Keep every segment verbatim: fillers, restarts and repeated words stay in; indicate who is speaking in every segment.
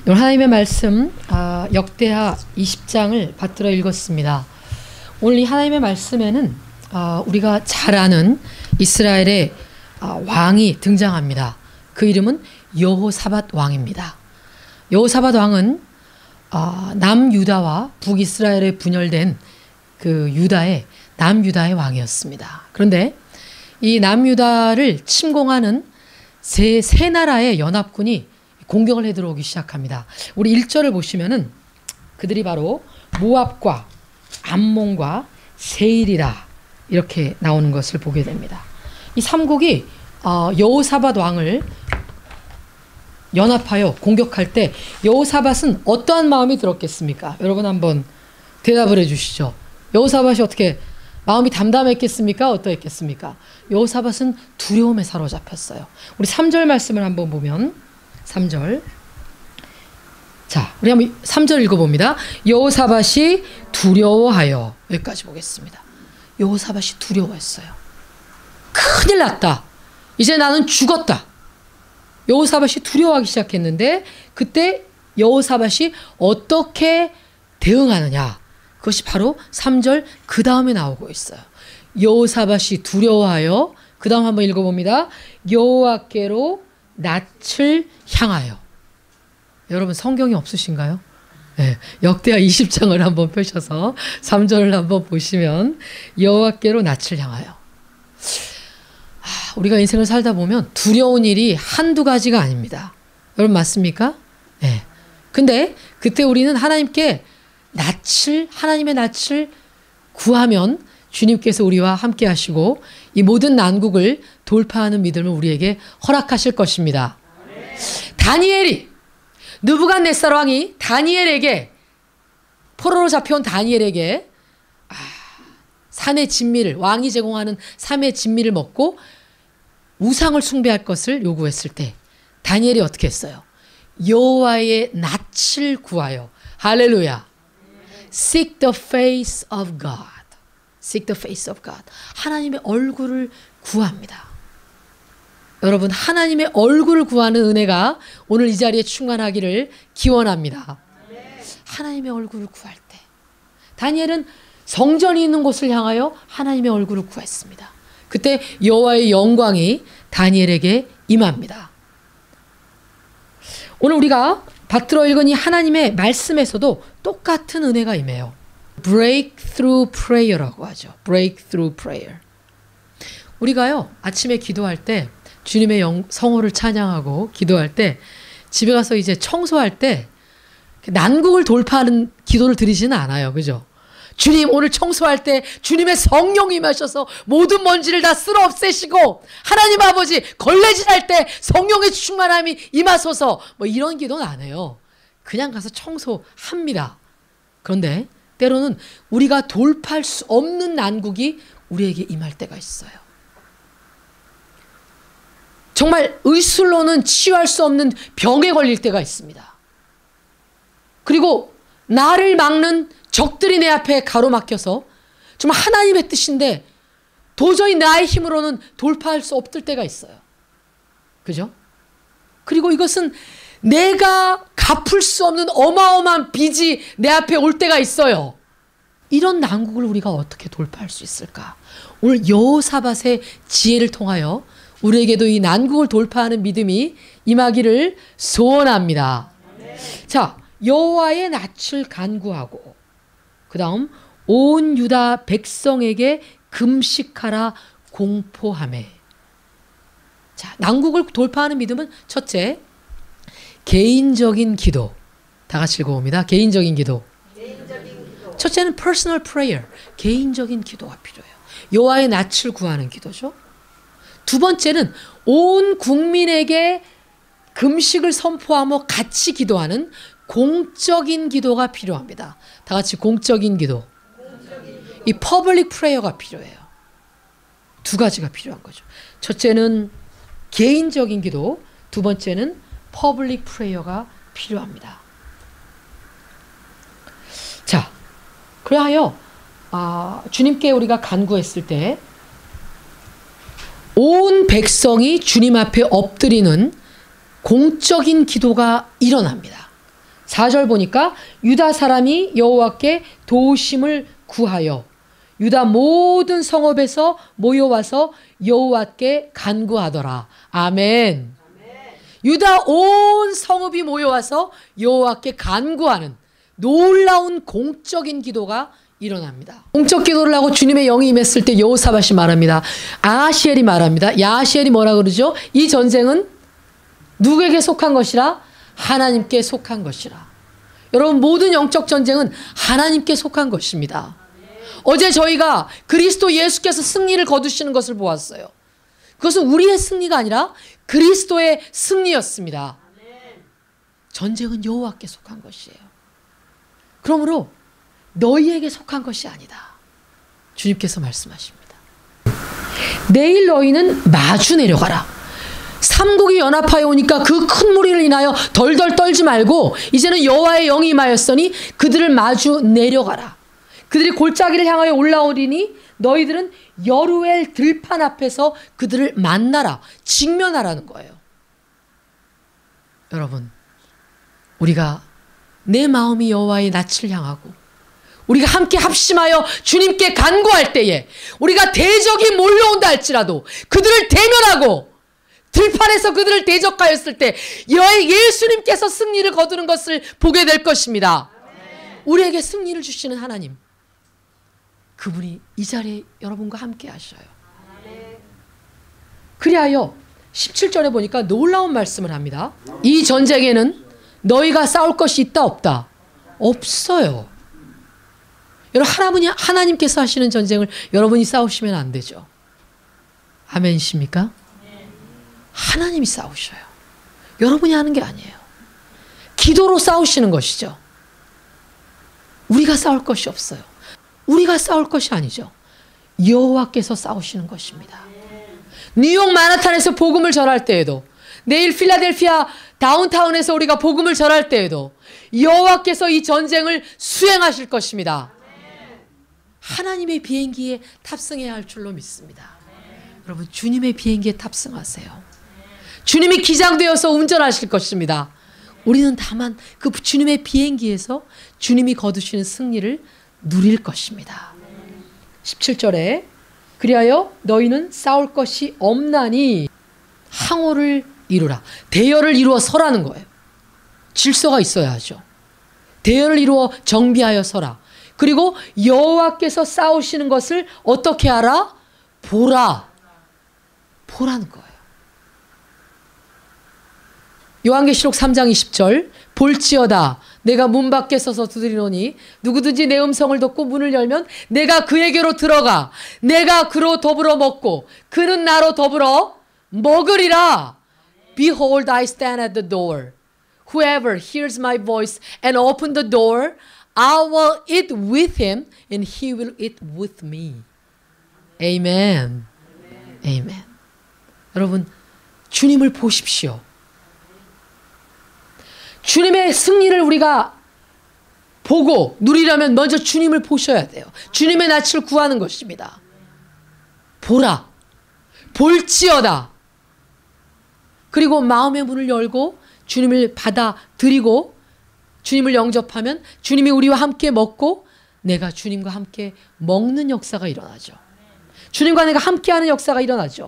Speaker 1: 오늘 하나님의 말씀 아, 역대하 이십 장을 받들어 읽었습니다. 오늘 이 하나님의 말씀에는 아, 우리가 잘 아는 이스라엘의 아, 왕이 등장합니다. 그 이름은 여호사밧 왕입니다. 여호사밧 왕은 아, 남유다와 북이스라엘에 분열된 그 유다의 남유다의 왕이었습니다. 그런데 이 남유다를 침공하는 세, 세 나라의 연합군이 공격을 해 들어오기 시작합니다. 우리 일 절을 보시면은 그들이 바로 모압과 암몬과 세일이라 이렇게 나오는 것을 보게 됩니다. 이 삼국이 어, 여호사밧 왕을 연합하여 공격할 때 여호사밧은 어떠한 마음이 들었겠습니까? 여러분 한번 대답을 해 주시죠. 여호사밧이 어떻게 마음이 담담했겠습니까? 어떠했겠습니까? 여호사밧은 두려움에 사로잡혔어요. 우리 삼 절 말씀을 한번 보면 삼 절. 자, 우리 한번 삼 절 읽어봅니다. 여호사밧이 두려워하여. 여기까지 보겠습니다. 여호사밧이 두려워했어요. 큰일 났다. 이제 나는 죽었다. 여호사밧이 두려워하기 시작했는데 그때 여호사밧이 어떻게 대응하느냐. 그것이 바로 삼 절 그 다음에 나오고 있어요. 여호사밧이 두려워하여 그 다음 한번 읽어봅니다. 여호와께로 낯을 향하여. 여러분 성경이 없으신가요? 네, 역대하 이십 장을 한번 펴셔서 삼 절을 한번 보시면 여호와께로 낯을 향하여. 아, 우리가 인생을 살다 보면 두려운 일이 한두 가지가 아닙니다. 여러분 맞습니까? 네. 근데 그때 우리는 하나님께 낯을 하나님의 낯을 구하면 주님께서 우리와 함께 하시고 이 모든 난국을 돌파하는 믿음을 우리에게 허락하실 것입니다. 네. 다니엘이 느부갓네살 왕이 다니엘에게 포로로 잡혀온 다니엘에게 아, 삼의 진미를 왕이 제공하는 삼의 진미를 먹고 우상을 숭배할 것을 요구했을 때 다니엘이 어떻게 했어요? 여호와의 낯을 구하여 할렐루야. Seek the face of God. Seek the face of God. 하나님의 얼굴을 구합니다. 여러분 하나님의 얼굴을 구하는 은혜가 오늘 이 자리에 충만하기를 기원합니다. 하나님의 얼굴을 구할 때 다니엘은 성전이 있는 곳을 향하여 하나님의 얼굴을 구했습니다. 그때 여호와의 영광이 다니엘에게 임합니다. 오늘 우리가 받들어 읽은 이 하나님의 말씀에서도 똑같은 은혜가 임해요. breakthrough prayer라고 하죠. breakthrough prayer. 우리가요 아침에 기도할 때 주님의 영, 성호를 찬양하고 기도할 때 집에 가서 이제 청소할 때 난국을 돌파하는 기도를 드리지는 않아요. 그죠? 주님 오늘 청소할 때 주님의 성령이 임하셔서 모든 먼지를 다 쓸어 없애시고 하나님 아버지 걸레질할 때 성령의 충만함이 임하소서 뭐 이런 기도는 안 해요. 그냥 가서 청소합니다. 그런데 때로는 우리가 돌파할 수 없는 난국이 우리에게 임할 때가 있어요. 정말 의술로는 치유할 수 없는 병에 걸릴 때가 있습니다. 그리고 나를 막는 적들이 내 앞에 가로막혀서 정말 하나님의 뜻인데 도저히 나의 힘으로는 돌파할 수 없을 때가 있어요. 그죠? 그리고 이것은 내가 갚을 수 없는 어마어마한 빚이 내 앞에 올 때가 있어요. 이런 난국을 우리가 어떻게 돌파할 수 있을까? 오늘 여호사밧의 지혜를 통하여 우리에게도 이 난국을 돌파하는 믿음이 임하기를 소원합니다. 네. 자, 여호와의 낯을 간구하고 그 다음 온 유다 백성에게 금식하라 공포하매. 자, 난국을 돌파하는 믿음은 첫째, 개인적인 기도. 다 같이 읽어봅니다. 개인적인 기도. 개인적인 기도. 첫째는 personal prayer. 개인적인 기도가 필요해요. 여호와의 낯을 구하는 기도죠. 두 번째는 온 국민에게 금식을 선포하며 같이 기도하는 공적인 기도가 필요합니다. 다 같이 공적인 기도. 공적인 기도. 이 퍼블릭 프레이어가 필요해요. 두 가지가 필요한 거죠. 첫째는 개인적인 기도, 두 번째는 퍼블릭 프레이어가 필요합니다. 자, 그리하여 아, 주님께 우리가 간구했을 때 온 백성이 주님 앞에 엎드리는 공적인 기도가 일어납니다. 사 절 보니까 유다 사람이 여호와께 도우심을 구하여 유다 모든 성읍에서 모여와서 여호와께 간구하더라. 아멘. 유다 온 성읍이 모여와서 여호와께 간구하는 놀라운 공적인 기도가 일어납니다. 공적 기도를 하고 주님의 영이 임했을 때 여호사밧이 말합니다. 아하시엘이 말합니다. 야하시엘이 뭐라 그러죠? 이 전쟁은 누구에게 속한 것이라? 하나님께 속한 것이라. 여러분, 모든 영적 전쟁은 하나님께 속한 것입니다. 어제 저희가 그리스도 예수께서 승리를 거두시는 것을 보았어요. 그것은 우리의 승리가 아니라 그리스도의 승리였습니다. 전쟁은 여호와께 속한 것이에요. 그러므로 너희에게 속한 것이 아니다. 주님께서 말씀하십니다. 내일 너희는 마주 내려가라. 삼국이 연합하여 오니까 그 큰 무리를 인하여 덜덜 떨지 말고 이제는 여호와의 영이 임하였으니 그들을 마주 내려가라. 그들이 골짜기를 향하여 올라오리니 너희들은 여루엘 들판 앞에서 그들을 만나라. 직면하라는 거예요. 여러분, 우리가 내 마음이 여호와의 낯을 향하고 우리가 함께 합심하여 주님께 간구할 때에 우리가 대적이 몰려온다 할지라도 그들을 대면하고 들판에서 그들을 대적하였을 때 예수님께서 승리를 거두는 것을 보게 될 것입니다. 우리에게 승리를 주시는 하나님, 그분이 이 자리에 여러분과 함께 하셔요. 그리하여 십칠 절에 보니까 놀라운 말씀을 합니다. 이 전쟁에는 너희가 싸울 것이 있다 없다? 없어요. 여러분, 하나님이, 하나님께서 하시는 전쟁을 여러분이 싸우시면 안 되죠. 아멘이십니까? 하나님이 싸우셔요. 여러분이 하는 게 아니에요. 기도로 싸우시는 것이죠. 우리가 싸울 것이 없어요. 우리가 싸울 것이 아니죠. 여호와께서 싸우시는 것입니다. 뉴욕 마나탄에서 복음을 전할 때에도, 내일 필라델피아 다운타운에서 우리가 복음을 전할 때에도 여호와께서 이 전쟁을 수행하실 것입니다. 하나님의 비행기에 탑승해야 할 줄로 믿습니다. 여러분, 주님의 비행기에 탑승하세요. 주님이 기장되어서 운전하실 것입니다. 우리는 다만 그 주님의 비행기에서 주님이 거두시는 승리를 누릴 것입니다. 십칠 절에 그리하여 너희는 싸울 것이 없나니 항호를 이루라. 대열을 이루어 서라는 거예요. 질서가 있어야 하죠. 대열을 이루어 정비하여 서라. 그리고 여호와께서 싸우시는 것을 어떻게 하라? 보라. 보라는 거예요. 요한계시록 삼 장 이십 절 볼지어다 내가 문 밖에 서서 두드리노니 누구든지 내 음성을 듣고 문을 열면 내가 그에게로 들어가 내가 그로 더불어 먹고 그는 나로 더불어 먹으리라. Behold, I stand at the door. Whoever hears my voice and open the door, I will eat with him and he will eat with me. Amen. Amen. 여러분, 주님을 보십시오. 주님의 승리를 우리가 보고 누리려면 먼저 주님을 보셔야 돼요. 주님의 낯을 구하는 것입니다. 보라. 볼지어다. 그리고 마음의 문을 열고 주님을 받아들이고 주님을 영접하면 주님이 우리와 함께 먹고 내가 주님과 함께 먹는 역사가 일어나죠. 주님과 내가 함께하는 역사가 일어나죠.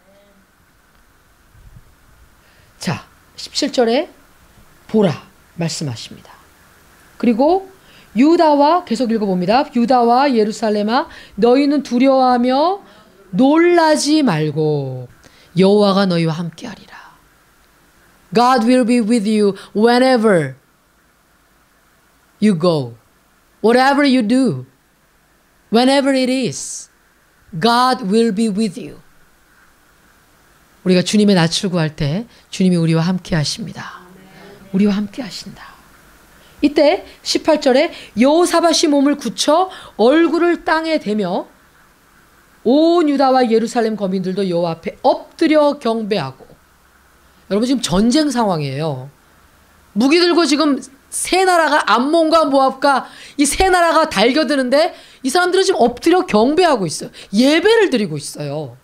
Speaker 1: 자, 십칠 절에 보라 말씀하십니다. 그리고 유다와 계속 읽어봅니다. 유다와 예루살렘아 너희는 두려워하며 놀라지 말고 여호와가 너희와 함께하리라. God will be with you whenever you go. Whatever you do. Whenever it is. God will be with you. 우리가 주님의 낯을 구할 때 주님이 우리와 함께 하십니다. 우리와 함께 하신다. 이때 십팔 절에 여호사밧이 몸을 굳혀 얼굴을 땅에 대며 온 유다와 예루살렘 거민들도 여호와 앞에 엎드려 경배하고. 여러분, 지금 전쟁 상황이에요. 무기 들고 지금 세 나라가 암몬과 모압과 이 세 나라가 달겨드는데 이 사람들은 지금 엎드려 경배하고 있어요. 예배를 드리고 있어요.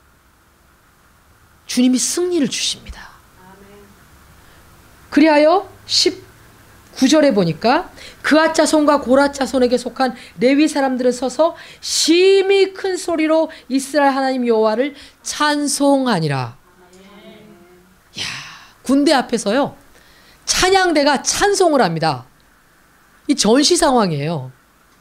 Speaker 1: 주님이 승리를 주십니다. 그리하여 십구 구 절에 보니까 그앗 자손과 고라 자손에게 속한 레위 사람들은 서서 심히 큰 소리로 이스라엘 하나님 여호와를 찬송하니라. 야, 군대 앞에서요 찬양대가 찬송을 합니다. 이 전시 상황이에요.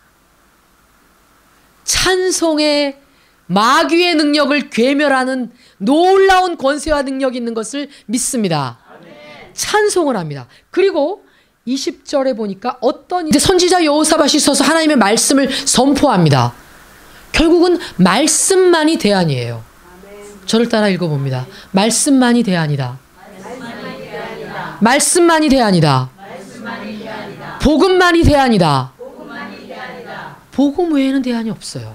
Speaker 1: 찬송의 마귀의 능력을 괴멸하는 놀라운 권세와 능력이 있는 것을 믿습니다. 찬송을 합니다. 그리고 이십 절에 보니까 어떤 이제 선지자 여호사밧이 서서 하나님의 말씀을 선포합니다. 결국은 말씀만이 대안이에요. 저를 따라 읽어봅니다. 말씀만이 대안이다. 말씀만이 대안이다. 복음만이 대안이다. 복음 외에는 대안이 없어요.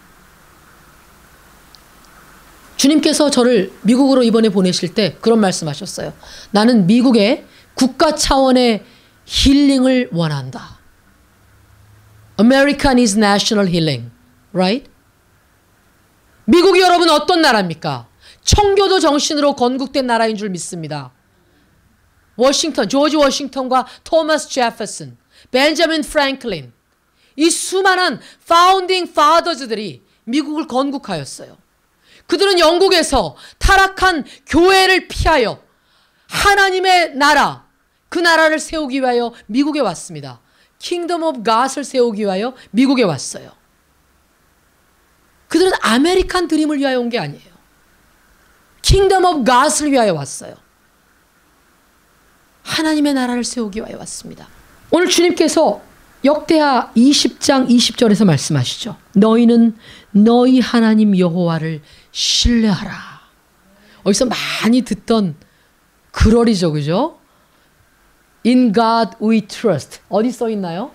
Speaker 1: 주님께서 저를 미국으로 이번에 보내실 때 그런 말씀하셨어요. 나는 미국의 국가 차원의 힐링을 원한다. American is national healing, right? 미국이 여러분 어떤 나라입니까? 청교도 정신으로 건국된 나라인 줄 믿습니다. 워싱턴, 조지 워싱턴과 토마스 제퍼슨, 벤자민 프랭클린, 이 수많은 파운딩 파더즈들이 미국을 건국하였어요. 그들은 영국에서 타락한 교회를 피하여 하나님의 나라, 그 나라를 세우기 위하여 미국에 왔습니다. 킹덤 오브 갓을 세우기 위하여 미국에 왔어요. 그들은 아메리칸 드림을 위하여 온 게 아니에요. 킹덤 오브 갓을 위하여 왔어요. 하나님의 나라를 세우기 위하여 왔습니다. 오늘 주님께서 역대하 이십 장 이십 절에서 말씀하시죠. 너희는 너희 하나님 여호와를 신뢰하라. 어디서 많이 듣던 글얼이죠, 그죠? In God we trust. 어디 써 있나요?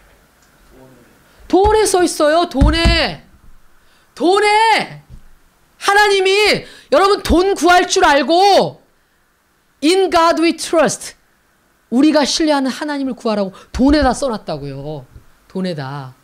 Speaker 1: 돈에 써 있어요. 돈에. 돈에. 하나님이 여러분 돈 구할 줄 알고 In God we trust. 우리가 신뢰하는 하나님을 구하라고 돈에다 써놨다고요. 돈에다.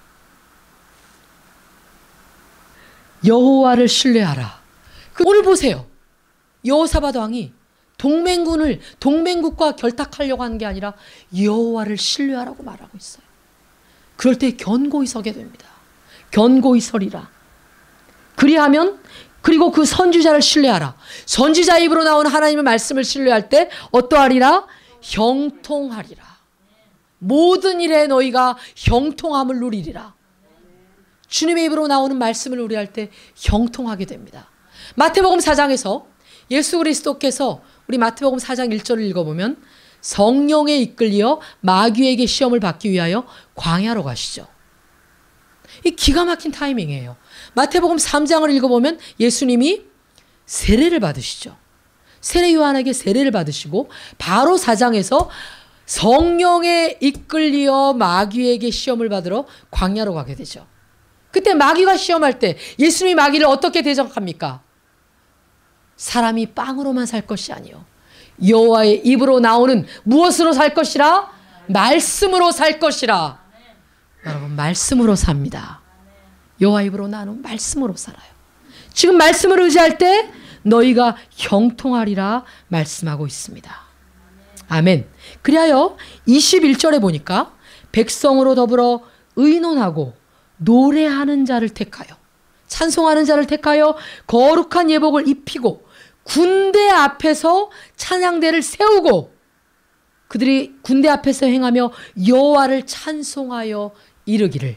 Speaker 1: 여호와를 신뢰하라. 오늘 보세요. 여호사밧 왕이 동맹군을 동맹국과 결탁하려고 하는 게 아니라 여호와를 신뢰하라고 말하고 있어요. 그럴 때 견고히 서게 됩니다. 견고히 서리라. 그리하면 그리고 그 선지자를 신뢰하라. 선지자 입으로 나오는 하나님의 말씀을 신뢰할 때 어떠하리라? 형통하리라. 모든 일에 너희가 형통함을 누리리라. 주님의 입으로 나오는 말씀을 우리할 때 형통하게 됩니다. 마태복음 사 장에서 예수 그리스도께서 우리 마태복음 사 장 일 절을 읽어보면 성령에 이끌려 마귀에게 시험을 받기 위하여 광야로 가시죠. 이 기가 막힌 타이밍이에요. 마태복음 삼 장을 읽어보면 예수님이 세례를 받으시죠. 세례 요한에게 세례를 받으시고 바로 사 장에서 성령에 이끌려 마귀에게 시험을 받으러 광야로 가게 되죠. 그때 마귀가 시험할 때 예수님이 마귀를 어떻게 대적합니까? 사람이 빵으로만 살 것이 아니요 여호와의 입으로 나오는 무엇으로 살 것이라? 말씀으로 살 것이라. 여러분 말씀으로 삽니다. 여호와 입으로 나오는 말씀으로 살아요. 지금 말씀을 의지할 때 너희가 형통하리라 말씀하고 있습니다. 아멘. 그리하여 이십일 절에 보니까 백성으로 더불어 의논하고 노래하는 자를 택하여 찬송하는 자를 택하여 거룩한 예복을 입히고 군대 앞에서 찬양대를 세우고 그들이 군대 앞에서 행하며 여호와를 찬송하여 이르기를.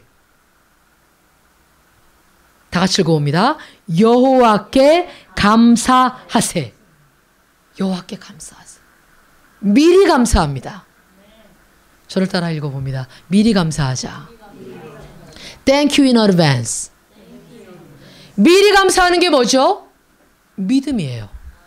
Speaker 1: 다 같이 읽어봅니다. 여호와께 감사하세. 여호와께 감사하세. 미리 감사합니다. 저를 따라 읽어봅니다. 미리 감사하자. Thank you in advance. 미리 감사하는 게 뭐죠? 믿음이에요.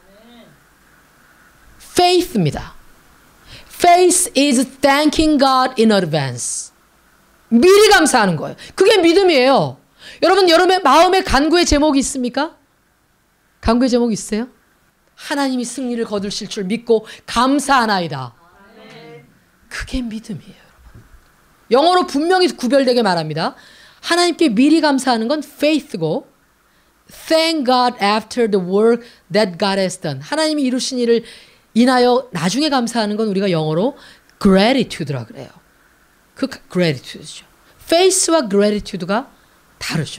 Speaker 1: Faith입니다. Faith is thanking God in advance. 미리 감사하는 거예요. 그게 믿음이에요. 여러분, 여러분의 마음의 간구의 제목이 있습니까? 간구의 제목이 있어요? 하나님이 승리를 거두실 줄 믿고 감사하나이다. 그게 믿음이에요, 여러분. 영어로 분명히 구별되게 말합니다. 하나님께 미리 감사하는 건 faith고 thank God after the work that God has done. 하나님이 이루신 일을 인하여 나중에 감사하는 건 우리가 영어로 gratitude라 그래요. 그 gratitude죠. faith와 gratitude가 다르죠.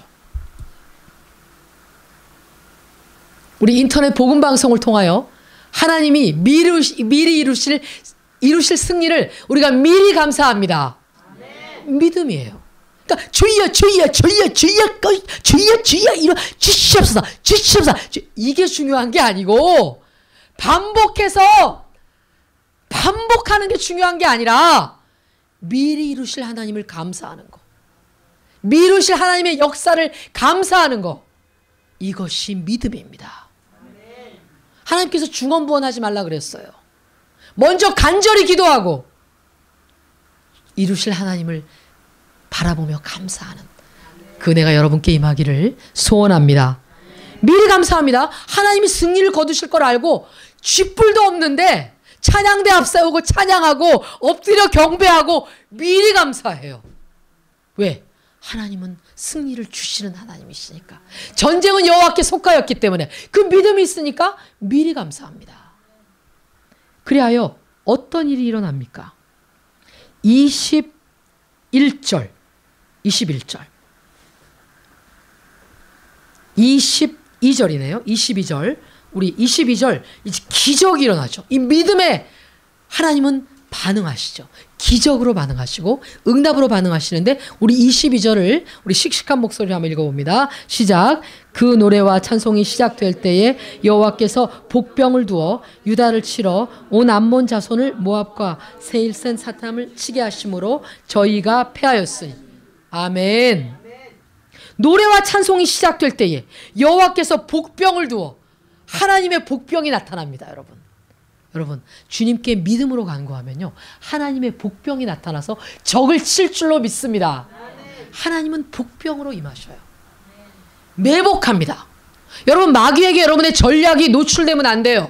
Speaker 1: 우리 인터넷 복음 방송을 통하여 하나님이 미리, 미리 이루실, 이루실 승리를 우리가 미리 감사합니다. 아멘. 믿음이에요. 그러니까 주여 주여 주여 주여 주여 주여 이러 주시옵소서 주시옵소서 이게 중요한 게 아니고 반복해서 반복하는 게 중요한 게 아니라 미리 이루실 하나님을 감사하는 거, 미리 이루실 하나님의 역사를 감사하는 거, 이것이 믿음입니다. 하나님께서 중언부언하지 말라 그랬어요. 먼저 간절히 기도하고 이루실 하나님을 바라보며 감사하는 그 은혜가 여러분께 임하기를 소원합니다. 미리 감사합니다. 하나님이 승리를 거두실 걸 알고 쥐뿔도 없는데 찬양대 앞세우고 찬양하고 엎드려 경배하고 미리 감사해요. 왜? 하나님은 승리를 주시는 하나님이시니까. 전쟁은 여호와께 속하였기 때문에 그 믿음이 있으니까 미리 감사합니다. 그리하여 어떤 일이 일어납니까? 이십일 절 이십일 절 이십이 절이네요. 이십이 절 우리 이십이 절 이제 기적이 일어나죠. 이 믿음에 하나님은 반응하시죠. 기적으로 반응하시고 응답으로 반응하시는데 우리 이십이 절을 우리 씩씩한 목소리로 한번 읽어봅니다. 시작. 그 노래와 찬송이 시작될 때에 여호와께서 복병을 두어 유다를 치러 온 암몬 자손을 모압과 세일센 사탐을 치게 하심으로 저희가 패하였으니. 아멘. 노래와 찬송이 시작될 때에 여호와께서 복병을 두어 하나님의 복병이 나타납니다. 여러분. 여러분 주님께 믿음으로 간구하면요 하나님의 복병이 나타나서 적을 칠 줄로 믿습니다. 하나님은 복병으로 임하셔요. 매복합니다. 여러분 마귀에게 여러분의 전략이 노출되면 안 돼요.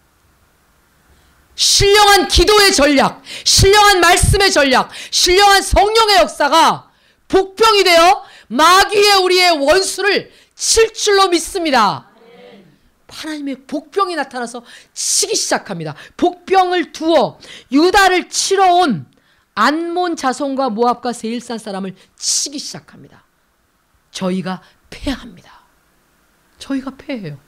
Speaker 1: 신령한 기도의 전략, 신령한 말씀의 전략, 신령한 성령의 역사가 복병이 되어 마귀의 우리의 원수를 칠 줄로 믿습니다. 하나님의 복병이 나타나서 치기 시작합니다. 복병을 두어 유다를 치러 온 안몬 자손과 모압과 세일산 사람을 치기 시작합니다. 저희가 패합니다. 저희가 패해요.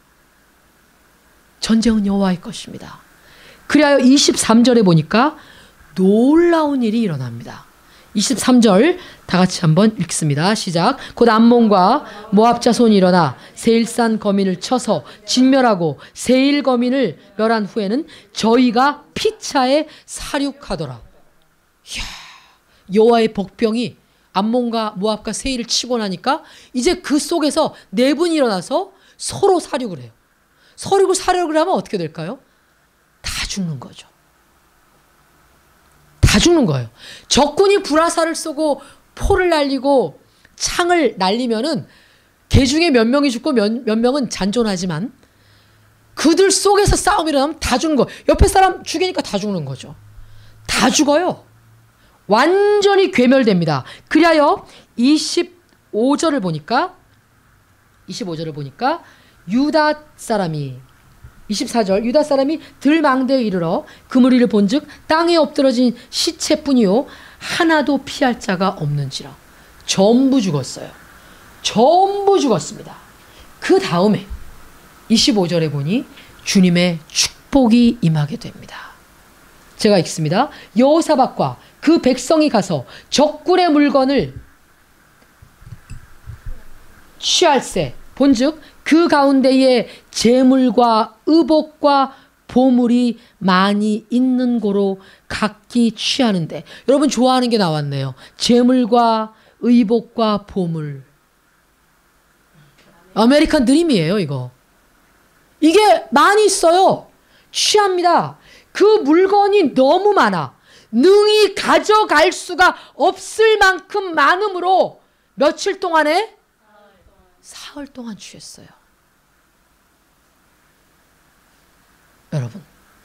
Speaker 1: 전쟁은 여호와의 것입니다. 그리하여 이십삼 절에 보니까 놀라운 일이 일어납니다. 이십삼 절 다 같이 한번 읽습니다. 시작. 곧 암몬과 모압 자손이 일어나 세일산 거민을 쳐서 진멸하고 세일 거민을 멸한 후에는 저희가 피차에 사륙하더라. 이야, 여호와의 복병이 암몬과 모압과 세일을 치고 나니까 이제 그 속에서 내분이 일어나서 서로 사륙을 해요. 서로 사륙을 하면 어떻게 될까요? 다 죽는 거죠. 다 죽는 거예요. 적군이 불화살을 쏘고 포를 날리고 창을 날리면은 개 중에 몇 명이 죽고 몇, 몇 명은 잔존하지만 그들 속에서 싸움이 일어나면 다 죽는 거예요. 옆에 사람 죽이니까 다 죽는 거죠. 다 죽어요. 완전히 괴멸됩니다. 그리하여 이십오 절을 보니까 이십오 절을 보니까 유다 사람이 이십사 절 유다 사람이 들망대에 이르러 그 무리를 본즉 땅에 엎드러진 시체뿐이요 하나도 피할 자가 없는지라. 전부 죽었어요. 전부 죽었습니다. 그 다음에 이십오 절에 보니 주님의 축복이 임하게 됩니다. 제가 읽습니다. 여호사밧과 그 백성이 가서 적군의 물건을 취할세 본즉 그 가운데에 재물과 의복과 보물이 많이 있는 고로 각기 취하는데, 여러분 좋아하는 게 나왔네요. 재물과 의복과 보물. 아메리칸 드림이에요, 이거. 이게 많이 있어요. 취합니다. 그 물건이 너무 많아. 능히 가져갈 수가 없을 만큼 많음으로 며칠 동안에? 사흘 동안 취했어요. 여러분,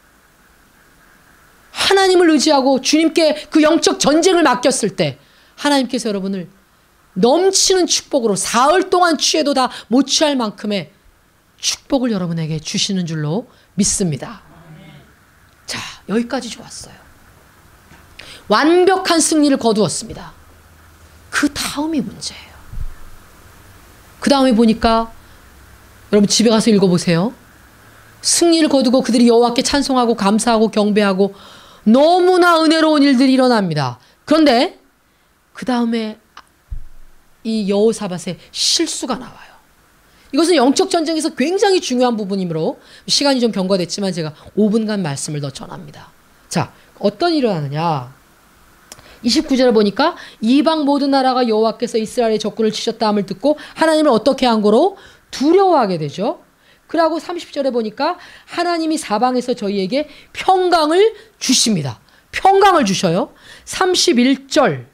Speaker 1: 하나님을 의지하고 주님께 그 영적 전쟁을 맡겼을 때 하나님께서 여러분을 넘치는 축복으로 사흘 동안 취해도 다 못 취할 만큼의 축복을 여러분에게 주시는 줄로 믿습니다. 자, 여기까지 좋았어요. 완벽한 승리를 거두었습니다. 그 다음이 문제예요. 그 다음에 보니까 여러분 집에 가서 읽어보세요. 승리를 거두고 그들이 여호와께 찬송하고 감사하고 경배하고 너무나 은혜로운 일들이 일어납니다. 그런데 그 다음에 이 여호사밧의 실수가 나와요. 이것은 영적 전쟁에서 굉장히 중요한 부분이므로 시간이 좀 경과됐지만 제가 오 분간 말씀을 더 전합니다. 자, 어떤 일이 일어나느냐. 이십구 절에 보니까 이방 모든 나라가 여호와께서 이스라엘의 적군을 치셨다 함을 듣고 하나님을 어떻게 한 거로? 두려워하게 되죠. 그러고 삼십 절에 보니까 하나님이 사방에서 저희에게 평강을 주십니다. 평강을 주셔요. 삼십일 절,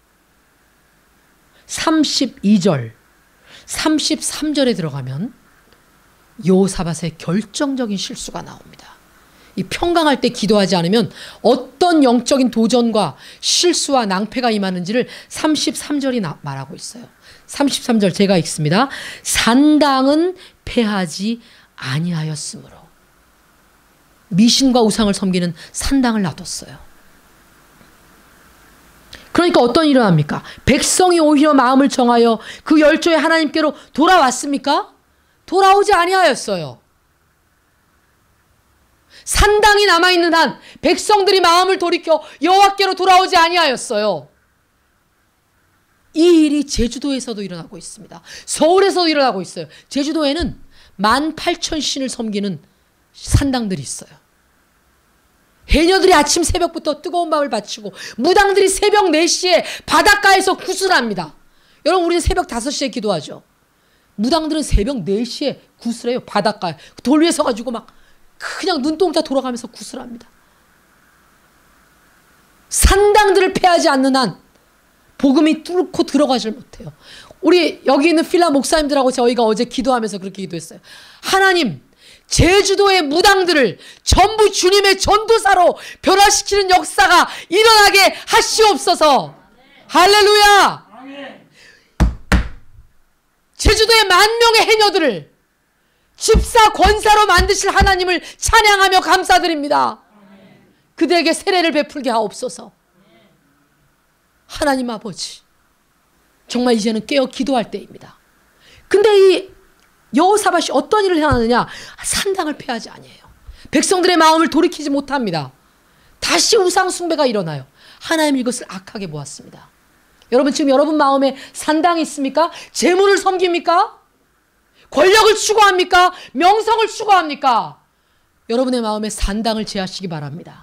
Speaker 1: 삼십이 절, 삼십삼 절에 들어가면 여호사밧의 결정적인 실수가 나옵니다. 이 평강할 때 기도하지 않으면 어떤 영적인 도전과 실수와 낭패가 임하는지를 삼십삼 절이 나, 말하고 있어요. 삼십삼 절 제가 읽습니다. 산당은 패하지 아니하였으므로. 미신과 우상을 섬기는 산당을 놔뒀어요. 그러니까 어떤 일이 일어납니까? 백성이 오히려 마음을 정하여 그 열조의 하나님께로 돌아왔습니까? 돌아오지 아니하였어요. 산당이 남아있는 한 백성들이 마음을 돌이켜 여호와께로 돌아오지 아니하였어요. 이 일이 제주도에서도 일어나고 있습니다. 서울에서도 일어나고 있어요. 제주도에는 만 팔천 신을 섬기는 산당들이 있어요. 해녀들이 아침 새벽부터 뜨거운 밥을 바치고 무당들이 새벽 네 시에 바닷가에서 구슬합니다. 여러분 우리는 새벽 다섯 시에 기도하죠. 무당들은 새벽 네 시에 구슬해요. 바닷가에 돌 위에 서가지고 막 그냥 눈동자 돌아가면서 구슬합니다. 산당들을 패하지 않는 한 복음이 뚫고 들어가질 못해요. 우리 여기 있는 필라 목사님들하고 저희가 어제 기도하면서 그렇게 기도했어요. 하나님, 제주도의 무당들을 전부 주님의 전도사로 변화시키는 역사가 일어나게 하시옵소서. 할렐루야. 제주도의 만 명의 해녀들을 집사 권사로 만드실 하나님을 찬양하며 감사드립니다. 그들에게 세례를 베풀게 하옵소서. 하나님 아버지, 정말 이제는 깨어 기도할 때입니다. 근데 이 여호사밧이 어떤 일을 행하느냐? 산당을 패하지 아니에요. 백성들의 마음을 돌이키지 못합니다. 다시 우상 숭배가 일어나요. 하나님 이것을 악하게 보았습니다. 여러분 지금 여러분 마음에 산당이 있습니까? 재물을 섬깁니까? 권력을 추구합니까? 명성을 추구합니까? 여러분의 마음에 산당을 제하시기 바랍니다.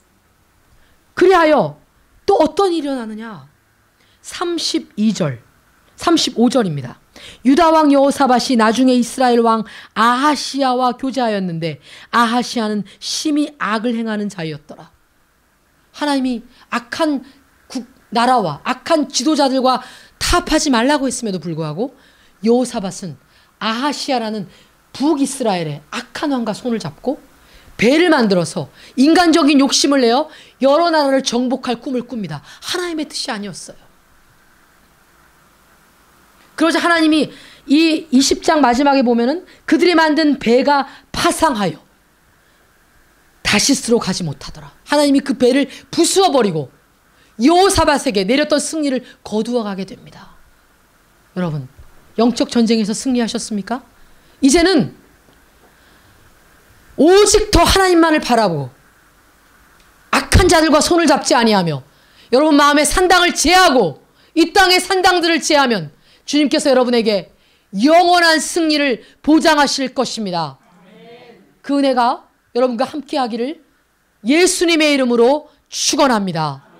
Speaker 1: 그리하여 또 어떤 일이 일어나느냐? 삼십이 절, 삼십오 절입니다. 유다 왕 여호사밧이 나중에 이스라엘 왕 아하시야와 교제하였는데 아하시야는 심히 악을 행하는 자였더라. 하나님이 악한 국, 나라와 악한 지도자들과 타협하지 말라고 했음에도 불구하고 여호사밧은 아하시야라는 북이스라엘의 악한 왕과 손을 잡고 배를 만들어서 인간적인 욕심을 내어 여러 나라를 정복할 꿈을 꿉니다. 하나님의 뜻이 아니었어요. 그러자 하나님이 이 이십 장 마지막에 보면은 그들이 만든 배가 파상하여 다시스로 가지 못하더라. 하나님이 그 배를 부수어 버리고 여호사밧에게 내렸던 승리를 거두어 가게 됩니다. 여러분, 영적 전쟁에서 승리하셨습니까? 이제는 오직 더 하나님만을 바라보고 악한 자들과 손을 잡지 아니하며 여러분 마음에 산당을 제하고 이 땅의 산당들을 제하면 주님께서 여러분에게 영원한 승리를 보장하실 것입니다. 그 은혜가 여러분과 함께 하기를 예수님의 이름으로 축원합니다.